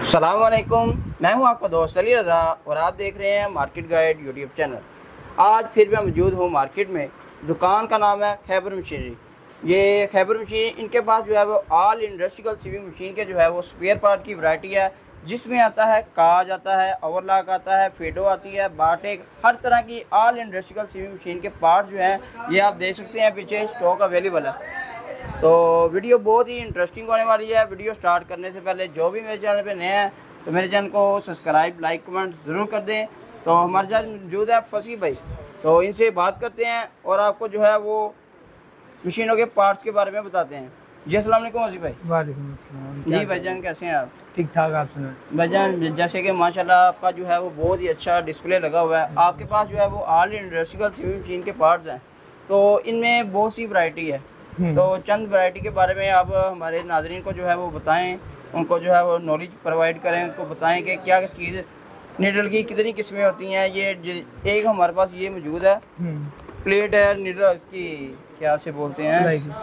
अस्सलाम वालेकुम, मैं हूं आपका दोस्त अली रज़ा और आप देख रहे हैं मार्केट गाइड यूट्यूब चैनल। आज फिर मैं मौजूद हूं मार्केट में। दुकान का नाम है खैबर मशीनरी। ये खैबर मशीन, इनके पास जो है वो ऑल इंडस्ट्रियल सीविंग मशीन के जो है वो स्पेयर पार्ट की वैरायटी है, जिसमें आता है काज, आता है ओवरलॉक, आता है फेडो, आती है बाटेक, हर तरह की ऑल इंडस्ट्रियल सीविंग मशीन के पार्ट जो हैं ये आप देख सकते हैं पीछे स्टॉक अवेलेबल है। तो वीडियो बहुत ही इंटरेस्टिंग होने वाली है। वीडियो स्टार्ट करने से पहले जो भी मेरे चैनल पे नए हैं तो मेरे चैनल को सब्सक्राइब, लाइक, कमेंट ज़रूर कर दें। तो हमारे साथ मौजूद है फसी भाई, तो इनसे बात करते हैं और आपको जो है वो मशीनों के पार्ट्स के बारे में बताते हैं। जी अस्सलाम वालेकुम फसी भाई। वालेकुम अस्सलाम। जी भाईजान, कैसे हैं आप? ठीक ठाक, आप सुनाएं। भाईजान, जैसे कि माशाल्लाह आपका जो है वो बहुत ही अच्छा डिस्प्ले लगा हुआ है। आपके पास जो है वो ऑल इंडस्ट्रियल सीविंग मशीन के पार्ट्स हैं, तो इनमें बहुत सी वैरायटी है। तो चंद वैरायटी के बारे में आप हमारे नाज़रीन को जो है वो बताएं, उनको जो है वो नॉलेज प्रोवाइड करें, उनको बताएं कि क्या चीज़ नीडल की कितनी किस्में होती हैं। ये एक हमारे पास ये मौजूद है, प्लेट है नीडल की, क्या से बोलते हैं,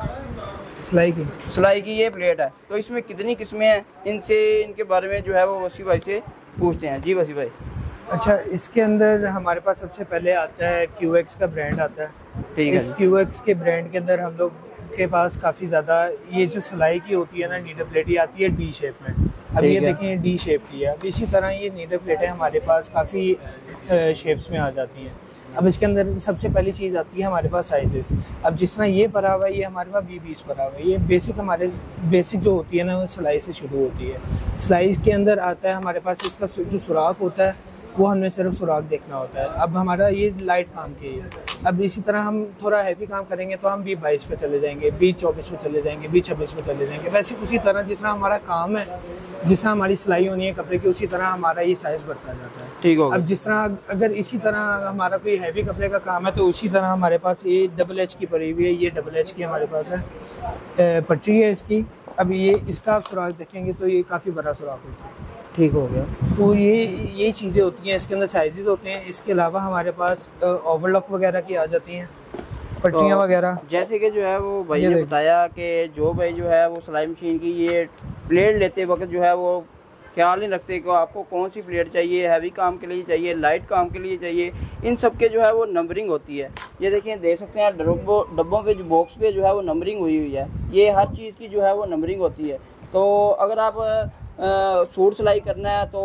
सिलाई की ये प्लेट है। तो इसमें कितनी किस्में हैं, इनके बारे में जो है वो वसी भाई से पूछते हैं। जी वसी भाई। अच्छा, इसके अंदर हमारे पास सबसे पहले आता है QX का ब्रांड आता है। इस QX के ब्रांड के अंदर हम लोग के पास काफ़ी ज़्यादा ये जो सिलाई की होती है ना, नीडल प्लेट, ये आती है डी शेप में। अब ये देखें डी शेप की है। अब इसी तरह ये नीडल प्लेटें हमारे पास काफ़ी शेप्स में आ जाती हैं। अब इसके अंदर सबसे पहली चीज़ आती है हमारे पास साइजेस। अब जिस तरह ये पड़ा हुआ है, ये हमारे पास 20 पड़ा हुआ है। ये बेसिक जो होती है ना, वो सिलाई से शुरू होती है। सिलाई के अंदर आता है हमारे पास इसका जो सुराख होता है, वो हमें सिर्फ सुराख देखना होता है। अब हमारा ये लाइट काम की है। अब इसी तरह हम थोड़ा हैवी काम करेंगे तो हम B22 पे चले जाएंगे, B24 पे चले जाएंगे, B26 पे चले जाएंगे। वैसे उसी तरह जिस तरह हमारा काम है, जिस तरह हमारी सिलाई होनी है कपड़े की, उसी तरह हमारा ये साइज़ बढ़ता जाता है। ठीक हो। अब जिस तरह अगर इसी तरह हमारा कोई हैवी कपड़े का काम है तो उसी तरह हमारे पास ये DH की पड़ी हुई है। ये DH की हमारे पास है, पट्टी है इसकी। अब ये इसका आप सुराख देखेंगे तो ये काफ़ी बड़ा सुराख होता है। ठीक हो गया। तो ये चीज़ें होती हैं, इसके अंदर साइजेस होते हैं। इसके अलावा हमारे पास ओवरलॉक वगैरह की आ जाती हैं, पट्टियाँ वगैरह। जैसे कि जो है वो भाई ने बताया कि जो भाई जो है वो सिलाई मशीन की ये प्लेट लेते वक्त जो है वो ख्याल नहीं रखते कि आपको कौन सी प्लेट चाहिए, हैवी काम के लिए चाहिए, लाइट काम के लिए चाहिए। इन सब के जो है वो नंबरिंग होती है। ये देखिए, देख सकते हैं डब्बों पे जो बॉक्स पे जो है वो नंबरिंग हुई हुई है। ये हर चीज़ की जो है वो नंबरिंग होती है। तो अगर आप सूट सिलाई करना है तो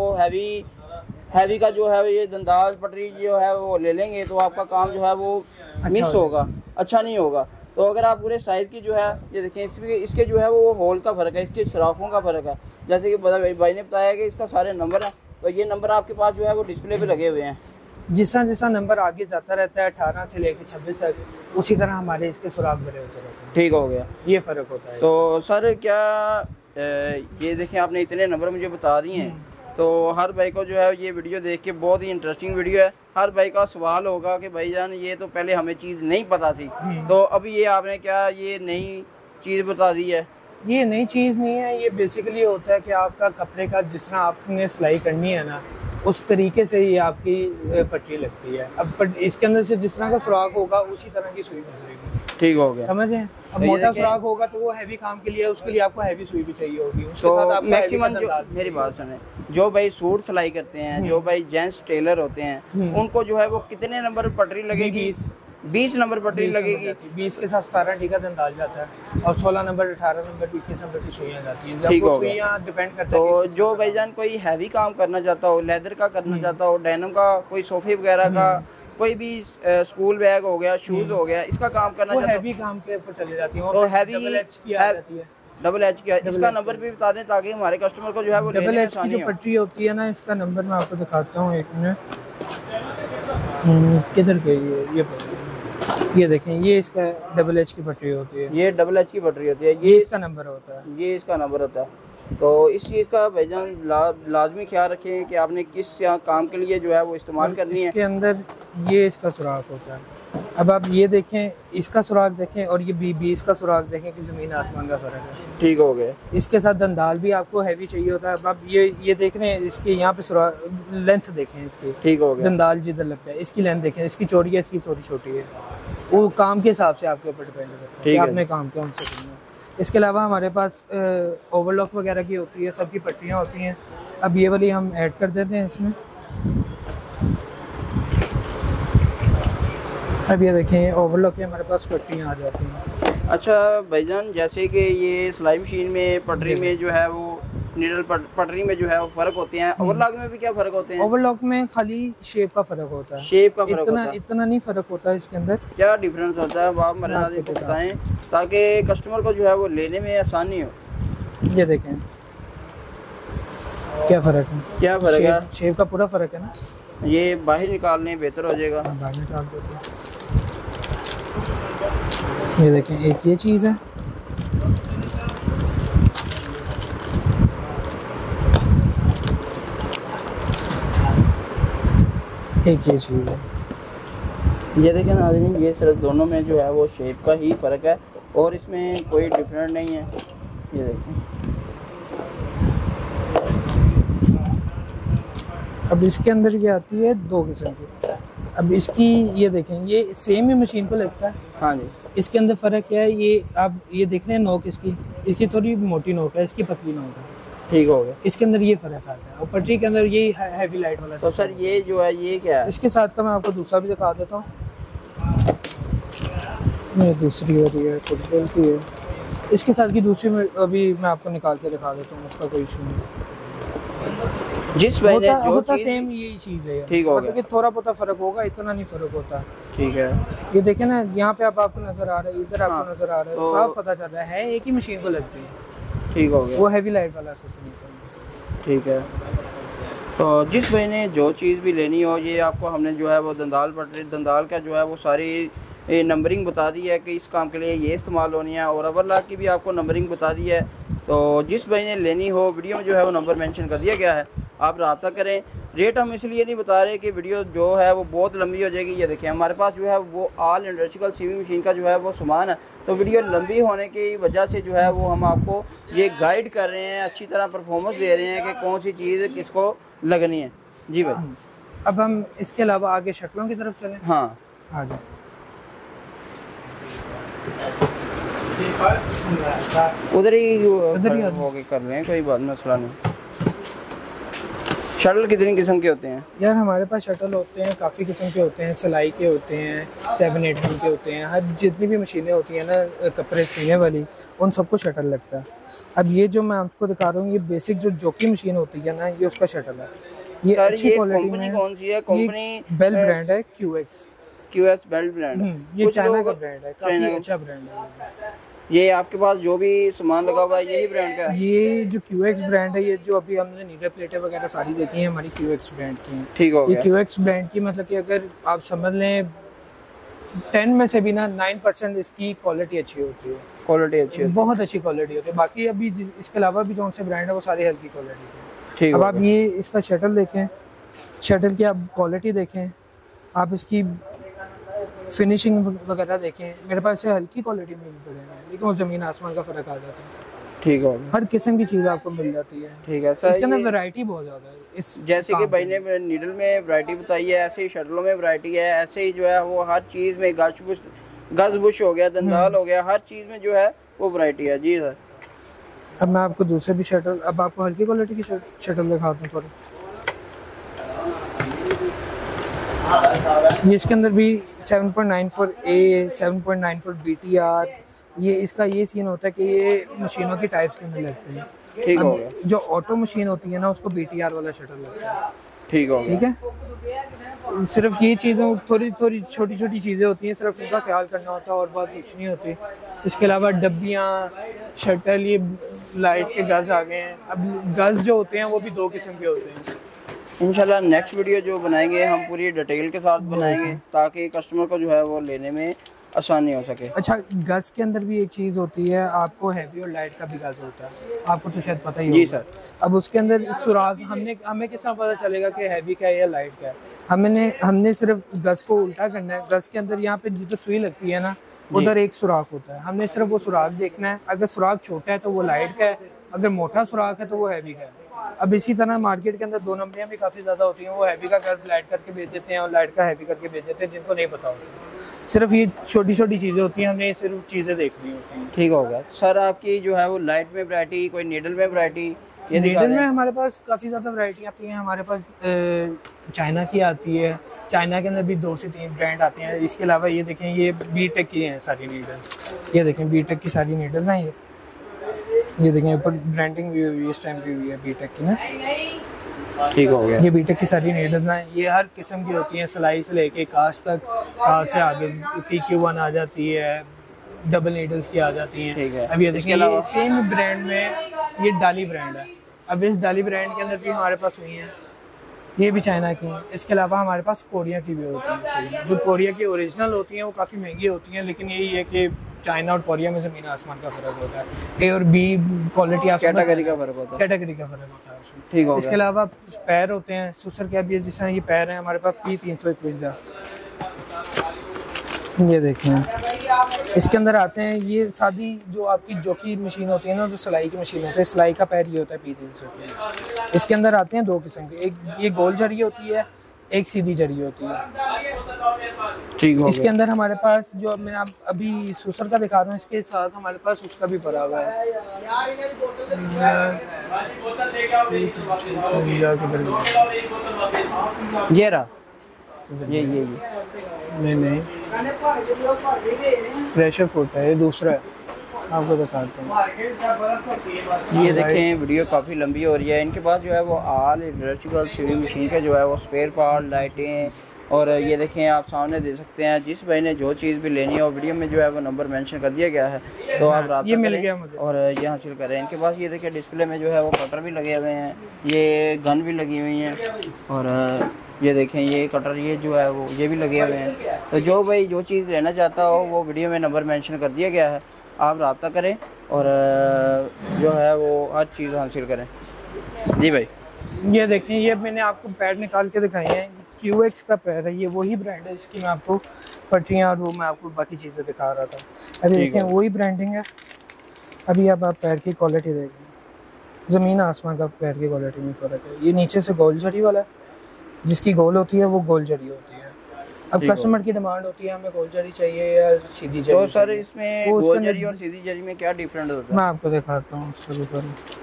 हैवी का जो है ये दंदाल पटरी जो है वो ले लेंगे तो आपका काम जो है वो मिस होगा, अच्छा नहीं होगा। तो अगर आप पूरे साइज़ की जो है, ये देखें, इसके जो है वो होल का फ़र्क है, इसके सुराखों का फ़र्क है। जैसे कि भाई ने बताया कि इसका सारे नंबर है, तो ये नंबर आपके पास जो है वो डिस्प्ले पे लगे हुए हैं। जिस नंबर आगे जाता रहता है 18 से लेकर 26 तक, उसी तरह हमारे इसके सुराख बड़े होते रहते हैं। ठीक हो गया, ये फ़र्क होता है। तो सर क्या ये देखें, आपने इतने नंबर मुझे बता दिए हैं, तो हर भाई को जो है ये वीडियो देख के बहुत ही इंटरेस्टिंग वीडियो है। हर भाई का सवाल होगा कि भाईजान ये तो पहले हमें चीज़ नहीं पता थी, तो अभी ये आपने क्या ये नई चीज़ बता दी है? ये नई चीज़ नहीं है। ये बेसिकली होता है कि आपका कपड़े का जिस तरह आपने सिलाई करनी है ना, उस तरीके से ये आपकी पट्टी लगती है। अब इसके अंदर से जिस तरह का सुराख होगा उसी तरह की सुई गुजरेगी। ठीक हो गया, समझ हैं? अब मोटा सुराख होगा तो वो हैवी काम के लिए, उसके लिए आपको हैवी सुई भी चाहिए होगी। उसके साथ आपको मैक्सिमम मेरी बात सुने, जो भाई सूट सिलाई करते हैं, जो भाई जेंट्स टेलर होते हैं, उनको जो है वो कितने नंबर पटरी लगेगी? 20 नंबर पटरी लगेगी। 20 के साथ 17 टीका दंदाल जाता है और 16 नंबर, 18 नंबर, 21 नंबर की सुइयां जाती हैं। ठीक हो गया, डिपेंड करता है। तो जो भाईजान कोई हैवी काम करना चाहता हो, लेदर का करना चाहता हो, डेनिम का, कोई सोफे वगैरह का, कोई भी स्कूल बैग हो गया, शूज हो गया, इसका काम करना चाहता है, हैवी काम के ऊपर चले जाती है। तो हैवी DH की आ जाती है। DH की, इसका नंबर भी बता दें ताकि हमारे कस्टमर को जो है वो DH की जो पटरी होती है ना, इसका नंबर मैं आपको दिखाता हूँ, एक मिनट। किधर गई ये देखें, ये इसका DH की पटरी होती है। ये DH की पटरी होती है, ये इसका नंबर होता है, ये इसका नंबर होता है। तो इस चीज़ का भाईजान लाजमी ख्याल रखें कि आपने किस काम के लिए जो है वो इस्तेमाल करनी है। इसके अंदर ये इसका सुराख होता है। अब आप ये देखें, इसका सुराख देखें और ये B20 का सुराख देखें कि ज़मीन आसमान का फ़र्क है। ठीक हो गया। इसके साथ दंदाल भी आपको हैवी चाहिए होता है। अब आप ये देख रहे हैं, इसके यहाँ पे सुराख, लेंथ देखें इसकी। ठीक हो गया। दंदाल जिधर लगता है, इसकी लेंथ देखें, इसकी चौड़ी है, इसकी थोड़ी छोटी है। वो काम के हिसाब से आपके ऊपर डिपेंड करता है, आपने काम क्या उनसे करना है। इसके अलावा हमारे पास ओवरलॉक वगैरह की होती है, सबकी पट्टियाँ होती हैं। अब ये वाली हम ऐड कर देते हैं इसमें। अब ये देखें ओवरलॉक के हमारे पास पट्टियाँ आ जाती हैं। अच्छा भाईजान, जैसे कि ये सिलाई मशीन में पटरी में जो है वो नीडल पटरी में जो है वो फर्क होते हैं, ओवरलॉक में भी क्या फर्क होते हैं? ओवरलॉक में खाली शेप का फर्क होता है, शेप का फर्क होता है। इतना नहीं फर्क होता है इसके अंदर। क्या डिफरेंस होता है वो आप मेरे नाज़रीन को बताएं ताकि कस्टमर को जो है वो लेने में आसानी हो। ये देखें क्या फ़र्क है, क्या फ़र्क है? शेप का पूरा फ़र्क है ना। ये बाहर निकालने बेहतर हो जाएगा। बाहर निकाल देते हैं। ये देखें एक ये चीज़ है, एक ये चीज़ है। ये देखें नाज़रीन, ये सिर्फ दोनों में जो है वो शेप का ही फ़र्क है और इसमें कोई डिफरेंट नहीं है। ये देखें, अब इसके अंदर ये आती है दो किस्म की। अब इसकी ये देखें, ये सेम ही मशीन को लगता है। हाँ जी। इसके अंदर फ़र्क क्या है, ये आप ये देख रहे हैं नोक इसकी थोड़ी मोटी नोक है, इसकी पतली नोक है। ठीक हो गया। इसके अंदर ये फ़र्क आता है और पटरी के अंदर ये हैवी लाइट वाला। तो सर ये जो है ये क्या है? इसके साथ का मैं आपको दूसरा भी दिखा देता हूँ। ये दूसरी हो रही है, फुटबॉल की है। इसके साथ की दूसरी में अभी मैं आपको निकाल के दिखा देता हूँ, उसका कोई इशू नहीं। जिस होता सेम यही चीज़ है। ठीक हो गया। कि थोड़ा बहुत फ़र्क होगा, इतना नहीं फ़र्क होता। ठीक है। ये देखें ना, यहाँ पे आपको नज़र आ रहा है, इधर आपको नज़र आ रहा है, तो साफ पता चल रहा है एक ही मशीन को लगती है। ठीक हो गया। वो हैवी लाइट वाला सिस्टम। ठीक है। तो जिस भाई ने जो चीज़ भी लेनी हो, ये आपको हमने जो है वो दंदाल का जो है वो सारी नंबरिंग बता दी है कि इस काम के लिए ये इस्तेमाल होनी है, और ओवरलॉक की भी आपको नंबरिंग बता दी है। तो जिस भाई ने लेनी हो, वीडियो में जो है वो नंबर मेंशन कर दिया गया है, आप रब्ता करें। रेट हम इसलिए नहीं बता रहे कि वीडियो जो है वो बहुत लंबी हो जाएगी। ये देखिए हमारे पास जो है वो ऑल इलेक्ट्रिकल सीविंग मशीन का जो है वो सामान है, तो वीडियो लंबी होने की वजह से जो है वो हम आपको ये गाइड कर रहे हैं, अच्छी तरह परफॉर्मेंस दे रहे हैं कि कौन सी चीज़ किसको लगनी है। जी भाई, अब हम इसके अलावा आगे शटलों की तरफ चलें। हाँ आ जाओ। उधर ही होके कर रहे हैं, कोई बात मसला नहीं। शटल कितनी किस्म के होते हैं? यार हमारे पास शटल होते हैं काफ़ी किस्म के होते हैं, सिलाई के होते हैं, 7-8 के होते हैं, हर जितनी भी मशीनें होती हैं ना कपड़े सीने वाली, उन सबको शटल लगता है। अब ये जो मैं आपको दिखा रहा हूँ, ये बेसिक जो जोकी मशीन होती है ना, ये उसका शटल है। ये अच्छी क्वालिटी में। कौन सी है कंपनी? बेल ब्रांड है, QX बेल ब्रांड। ये चाइना का ब्रांड है, काफ़ी अच्छा ब्रांड है। ये आपके पास जो भी सामान लगा हुआ है यही ब्रांड का है? ये जो QX ब्रांड है, ये जो अभी हमने नीडल प्लेटें वगैरह सारी देखी हैं हमारी QX ब्रांड की हैं। ठीक हो गया। ये QX ब्रांड की, मतलब कि अगर आप समझ लें 10 में से भी ना 9% इसकी क्वालिटी अच्छी होती है। क्वालिटी अच्छी है, बहुत अच्छी क्वालिटी होती है। बाकी अभी इसके अलावा भी जो से ब्रांड है वो सारी हल्की क्वालिटी है। ठीक। अब आप ये इसका शटल देखें, शटल की आप क्वालिटी देखें, आप इसकी फिनिशिंग वगैरह देखें। मेरे पास से हल्की क्वालिटी में भी पड़े हैं, लेकिन वो ज़मीन आसमान का फ़र्क आ जाता है। ठीक है। हर किस्म की चीज़ आपको मिल जाती है। ठीक है सर। इसके अंदर वैरायटी बहुत ज़्यादा है। इस जैसे कि भाई ने नीडल में वैरायटी बताई है, ऐसे ही शटलों में वैरायटी है, ऐसे ही जो है वो हर चीज़ में गज बुश हो गया, दंदाल हो गया, हर चीज़ में जो है वो वैरायटी है। जी सर। अब मैं आपको दूसरे भी शटल, अब आपको हल्की क्वालिटी की शटल दिखाता हूँ थोड़ा। ये इसके अंदर भी 7.94A, 7.94 BTR, ये इसका ये सीन होता है कि ये मशीनों की टाइप्स के अंदर लगते हैं। ठीक हो गया। जो ऑटो मशीन होती है ना, उसको BTR वाला शटल लगता है। ठीक हो गया। ठीक है। सिर्फ ये चीज़ें थोड़ी छोटी छोटी चीज़ें होती हैं, सिर्फ उनका ख्याल करना होता है और बात कुछ नहीं होती। इसके अलावा डब्बियाँ, शटल, ये लाइट के गज़ आ गए हैं। अब गज़ जो होते हैं वो भी 2 किस्म के होते हैं। इंशाल्लाह नेक्स्ट वीडियो जो बनाएंगे हम पूरी डिटेल के साथ बनाएंगे ताकि कस्टमर को जो है वो लेने में आसानी हो सके। अच्छा, गज़ के अंदर भी एक चीज़ होती है, आपको हैवी और लाइट का भी गज़ होता है, आपको तो शायद पता ही होगा। जी सर। अब उसके अंदर सुराग हमें किस तरह पता चलेगा कि हैवी का है या लाइट का है? हमने सिर्फ गज़ को उल्टा करना है। गज़ के अंदर यहाँ पे जिधर सुई लगती है ना, उधर एक सुराख होता है, हमने सिर्फ वो सुराख देखना है। अगर सुराख छोटा है तो वो लाइट का है, अगर मोटा सुराख है तो वो हैवी का है। अब इसी तरह मार्केट के अंदर 2 नंबरियाँ भी काफ़ी ज़्यादा होती हैं, वो हैवी का गज़ लाइट करके बेच देते हैं और लाइट का हैवी करके बेच देते हैं, जिनको नहीं पता होता। सिर्फ ये छोटी छोटी चीज़ें होती हैं, हमने सिर्फ चीज़ें देखनी होती हैं। ठीक हो गया सर। आपकी जो है वो लाइट में वैरायटी, कोई नीडल में वैरायटी, ये नीडल में हमारे पास काफ़ी ज़्यादा वैरायटी आती है। हमारे पास चाइना की आती है, चाइना के अंदर भी 2 से 3 ब्रांड आते हैं। इसके अलावा ये देखें, ये बीटेक की हैं सारी नीडल्स। ये देखें बीटेक की सारी नीडल्स हैं। ये देखें ऊपर ब्रांडिंग भी हुई है, इस टाइम भी हुई है बीटेक की ना। ठीक हो गया। ये बीटेक की सारी नीडल्स हैं। ये हर किस्म की होती हैं, सिलाई से लेके कास्ट तक, कास्ट से आगे PQ1 आ जाती है, डबल नीडल्स की आ जाती हैं। अब ये देखिए ये सेम ब्रांड में ये डाली ब्रांड है। अब इस डाली ब्रांड के अंदर भी हमारे पास हुई हैं, ये भी चाइना की हैं। इसके अलावा हमारे पास कोरिया की भी होती हैं। जो कोरिया की ओरिजिनल होती हैं वो काफ़ी महंगी होती हैं, लेकिन यही है कि चाइना और कोरिया में ज़मीन आसमान का फ़र्क होता है। A और B क्वालिटी आप कैटेगरी का फ़र्क होता है, कैटेगरी का फ़र्क होता है उसमें। ठीक हो। इसके अलावा पैर होते हैं सुसर कैप, ये जिस तरह ये पैर हैं हमारे पास P351। ये देखें इसके अंदर आते हैं, ये सादी जो आपकी जोकी मशीन होती है ना, जो सिलाई की मशीन होती है, सिलाई का पैर ये होता है P351। इसके अंदर आते हैं 2 किस्म के, एक ये गोल जड़ी होती है, एक सीधी जड़ी होती है। ठीक हो। इसके अंदर हमारे पास जो मैं आप अभी सुसर का दिखा रहा हूँ, इसके साथ हमारे पास उसका भी पड़ा हुआ है। ये रहा, ये नहीं प्रेशर फुट है, ये दूसरा है, आपको दिखाते हैं। ये देखें वीडियो काफ़ी लंबी हो रही है। इनके पास जो है वो ऑल इलेक्ट्रिकल सीविंग मशीन के जो है वो स्पेयर पार्ट, लाइटें, और ये देखें आप सामने दे सकते हैं। जिस भाई ने जो चीज़ भी लेनी हो, वीडियो में जो है वो नंबर मेंशन कर दिया गया है, तो आप राब्ता ये मिल गया मुझे और ये हासिल करें। इनके पास ये देखिए डिस्प्ले में जो है वो कटर भी लगे हुए हैं, ये गन भी लगी हुई हैं, और ये देखें ये कटर ये जो है वो ये भी लगे हुए हैं। तो जो भाई जो चीज़ लेना चाहता हो वो वीडियो में नंबर मेंशन कर दिया गया है, आप राब्ता करें और जो है वो हर चीज़ हासिल करें। जी भाई ये देखें, ये मैंने आपको पैड निकाल के दिखाए हैं, QX का पैड है, ये वही ब्रांड है जिसकी मैं आपको पट्टियाँ और वो मैं आपको बाकी चीज़ें दिखा रहा था। अभी देखें वही ब्रांडिंग है। अभी अब आप पैड की क्वालिटी देखें, ज़मीन आसमान का पैड की क्वालिटी में फ़र्क है। ये नीचे से गोल जड़ी वाला है, जिसकी गोल होती है वो गोल जड़ी होती है। अब कस्टमर की डिमांड होती है हमें गोल जड़ी चाहिए या सीधी जड़ी। तो सर इसमें गोल जड़ी और सीधी जड़ी में क्या डिफरेंस होता है? मैं आपको दिखाता हूँ उसके ऊपर।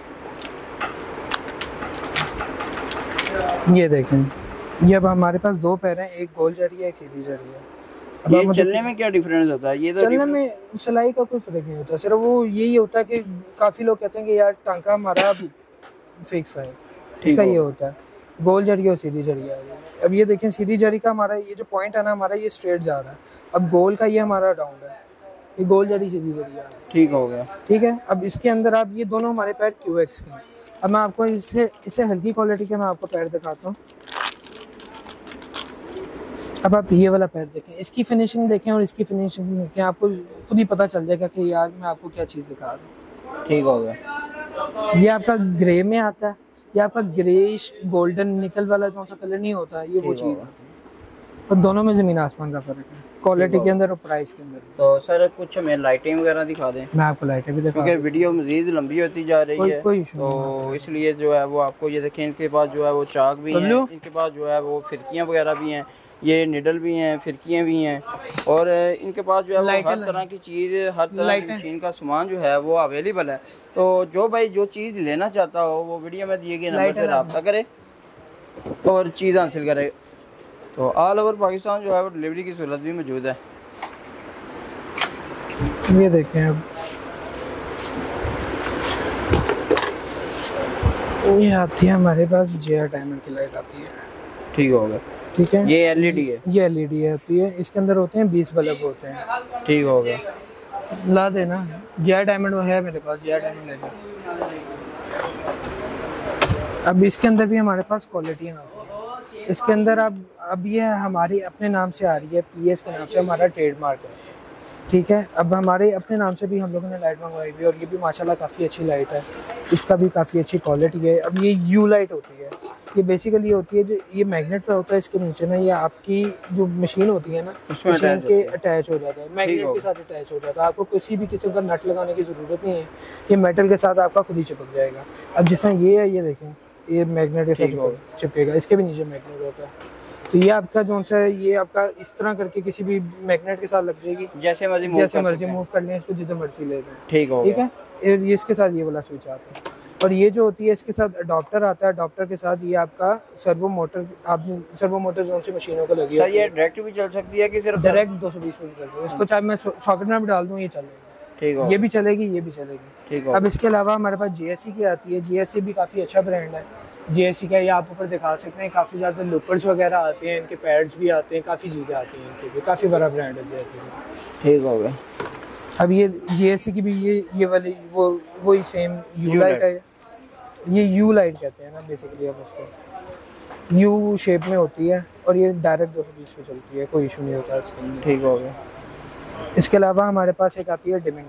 ये देखें, ये अब हमारे पास 2 पैर हैं, एक गोल जड़ी है, एक सीधी जड़ी है। अब ये चलने में क्या डिफरेंस होता है? ये तो चलने में सिलाई का कोई फर्क नहीं होता, सिर्फ वो यही होता है कि काफ़ी लोग कहते हैं कि यार टांका हमारा फिक्स है, इसका ये होता है गोल जड़ी और सीधी जड़ी आ गई। अब ये देखें सीधी जड़ी का हमारा ये जो पॉइंट है ना हमारा ये स्ट्रेट जा रहा है, अब गोल का ये हमारा राउंड है, ये गोल जड़ी सीधी जड़ी आ गई। ठीक हो गया, ठीक है। अब इसके अंदर आप ये दोनों हमारे पैर QX के हैं। अब मैं आपको इससे हल्की क्वालिटी के मैं आपको पैर दिखाता हूँ। अब आप ये वाला पैर देखें, इसकी फिनिशिंग देखें और इसकी फिनिशिंग देखें, आपको खुद ही पता चल जाएगा कि यार मैं आपको क्या चीज़ दिखा रहा हूँ। ठीक हो गया। ये आपका ग्रे में आता है, ये आपका ग्रेइश गोल्डन निकल वाला जो सा कलर नहीं होता, ये वो चीज़ आती है। और दोनों में ज़मीन आसमान का फ़र्क है, क्वालिटी के अंदर और प्राइस के अंदर। तो सर कुछ हमें लाइटें वगैरह दिखा दें। मैं आपको लाइटें भी दिखा, क्योंकि वीडियो मज़ीद लंबी होती जा रही है, तो इसलिए जो है वो आपको ये देखें, इनके पास जो है वो चाक भी हैं, इनके पास जो है वो फिरकियाँ वगैरह भी हैं, ये निडल भी हैं, फिरकियाँ भी हैं, और इनके पास जो है वो हर तरह की चीज़, हर तरह की मशीन का सामान जो है वो अवेलेबल है। तो जो भाई जो चीज़ लेना चाहता हो वो वीडियो में दिए गए नंबर पर रब्ता करे और चीज़ हासिल करे। तो ऑल ओवर पाकिस्तान जो है वो डिलीवरी की सहूलत भी मौजूद है। ये देखें, अब ये आती है हमारे पास JR डायमंड की लाइट आती है। ठीक हो गया, ठीक है। ये LED है, ये LED आती है, इसके अंदर होते हैं 20 बल्ब होते हैं। ठीक हो गया, ला देना। JR डायमंड है मेरे पास, JR डायमंड है। अब इसके अंदर भी हमारे पास क्वालिटियाँ आती हैं। इसके अंदर अब ये हमारी अपने नाम से आ रही है, PS के नाम से हमारा ट्रेडमार्क है, ठीक है। अब हमारे अपने नाम से भी हम लोगों ने लाइट मंगवाई हुई है और ये भी माशाल्लाह काफ़ी अच्छी लाइट है, इसका भी काफ़ी अच्छी क्वालिटी है। अब ये U लाइट होती है, ये बेसिकली होती है जो ये मैग्नेट पे होता है, इसके नीचे ना ये आपकी जो मशीन होती है ना मशीन के अटैच हो जाता है, मैग्नेट के साथ अटैच हो जाता है। आपको किसी भी किस्म का नट लगाने की ज़रूरत नहीं है, ये मेटल के साथ आपका खुद ही चिपक जाएगा। अब जिस तरह ये है, ये देखें, ये मैग्नेट के साथ चिपकेगा, इसके भी नीचे मैग्नेट होता है। तो ये आपका जो सा है ये आपका इस तरह करके किसी भी मैग्नेट के साथ लग जाएगी, जैसे मर्जी मूव कर लें इसको, जितना मर्जी ले लें। ठीक है, इसके साथ ये वाला स्विच आता है। और ये जो होती है इसके साथ अडॉप्टर आता है, अडॉप्टर के साथ ये आपका सर्वो मोटर, आप सर्वो मोटर जोन सी मशीनों को लगी है। ये डायरेक्ट भी चल सकती है कि सिर्फ डायरेक्ट 220 में चलती है। इसको चाहे मैं सॉकेट में भी डाल दूँ ये चलेगा। ठीक है, ये भी चलेगी, ये भी चलेगी। ठीक है। अब इसके अलावा हमारे पास GSC की आती है। GSC भी काफ़ी अच्छा ब्रांड है। GSC का ये आप ऊपर दिखा सकते हैं, काफ़ी ज़्यादा लुपर्स वगैरह आते हैं, इनके पैड्स भी आते हैं, काफ़ी चीज़ें आती हैं इनके भी, काफ़ी बड़ा ब्रांड है GSC का। ठीक हो गया। अब ये GSC की भी ये वाली वही सेम यू लाइट है। ये यू लाइट कहते हैं ना बेसिकली, अब उसको यू शेप में होती है और ये डायरेक्ट 220 पे चलती है, कोई इशू नहीं होता इसके अंदर। ठीक हो गया। इसके अलावा हमारे पास एक आती है डिमिंग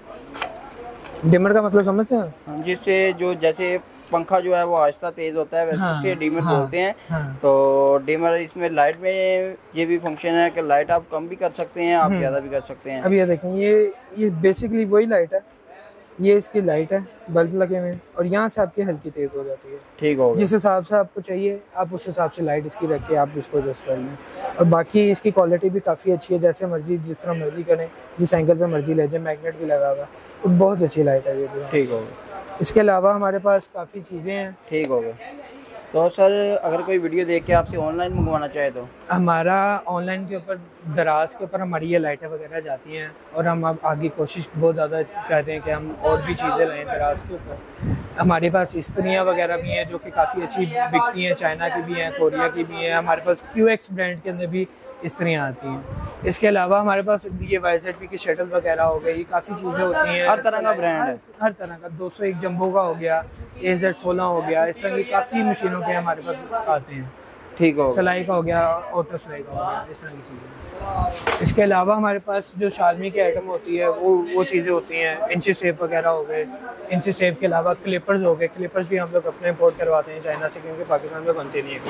लाइट। डिमर का मतलब समझते हैं? जिससे जो जैसे पंखा जो है वो आहिस्ता तेज होता है वैसे उसे डिमर बोलते हैं। तो डिमर इसमें लाइट में ये भी फंक्शन है कि लाइट आप कम भी कर सकते हैं, आप ज़्यादा भी कर सकते हैं। अब ये देखें, ये बेसिकली वही लाइट है। ये इसकी लाइट है, बल्ब लगे हुए हैं और यहाँ से आपकी हल्की तेज हो जाती है। ठीक हो गया। जिस हिसाब से आपको चाहिए आप उस हिसाब से लाइट इसकी रख के आप इसको एडजस्ट कर लें। और बाकी इसकी क्वालिटी भी काफ़ी अच्छी है, जैसे मर्जी जिस तरह मर्जी करें, जिस एंगल पे मर्जी ले जाए, मैग्नेट भी लगा हुआ तो बहुत अच्छी लाइट है ये भी। ठीक हो गया। इसके अलावा हमारे पास काफ़ी चीज़ें हैं। ठीक हो गया। तो सर अगर कोई वीडियो देख के आपसे ऑनलाइन मंगवाना चाहे तो? हमारा ऑनलाइन के ऊपर दराज के ऊपर हमारी ये लाइटें वगैरह जाती हैं और हम अब आगे कोशिश बहुत ज़्यादा करते हैं कि हम और भी चीज़ें लाएं दराज के ऊपर। हमारे पास इस्त्रियाँ वगैरह भी हैं जो कि काफ़ी अच्छी बिकती हैं, चाइना की भी हैं, कोरिया की भी हैं। हमारे पास QX ब्रांड के अंदर भी इस्त्रियाँ आती हैं। इसके अलावा हमारे पास ये YZP की शटल वगैरह हो गई, काफ़ी चीज़ें होती हैं। हर तरह का ब्रांड है, हर तरह का। 201 जंबो का हो गया, AZ16 हो गया, इस तरह की काफ़ी मशीनों के हमारे पास आते हैं। ठीक हो। सिलाई का हो गया, ऑटो सिलाई का हो गया, इस तरह की चीज़ें। इसके अलावा हमारे पास जो शालमी की आइटम होती है वो चीज़ें होती हैं। इंची स्टेप वगैरह हो गए, इंची स्टेप के अलावा क्लिपर्स हो गए। क्लिपर्स भी हम लोग अपने इम्पोर्ट करवाते हैं चाइना से, क्योंकि पाकिस्तान में बनते नहीं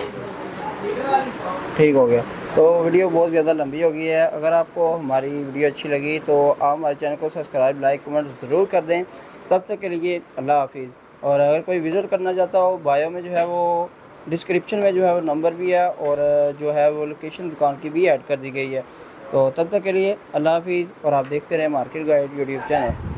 है। ठीक हो गया। तो वीडियो बहुत ज़्यादा लंबी हो गई है। अगर आपको हमारी वीडियो अच्छी लगी तो आप हमारे चैनल को सब्सक्राइब, लाइक, कमेंट ज़रूर कर दें। तब तक के लिए अल्लाह हाफिज़। और अगर कोई विज़िट करना चाहता हो, बायो में जो है वो डिस्क्रिप्शन में जो है वो नंबर भी है और जो है वो लोकेशन दुकान की भी ऐड कर दी गई है। तो तब तक के लिए अल्लाह हाफिज़ और आप देखते रहें मार्केट गाइड यूट्यूब चैनल।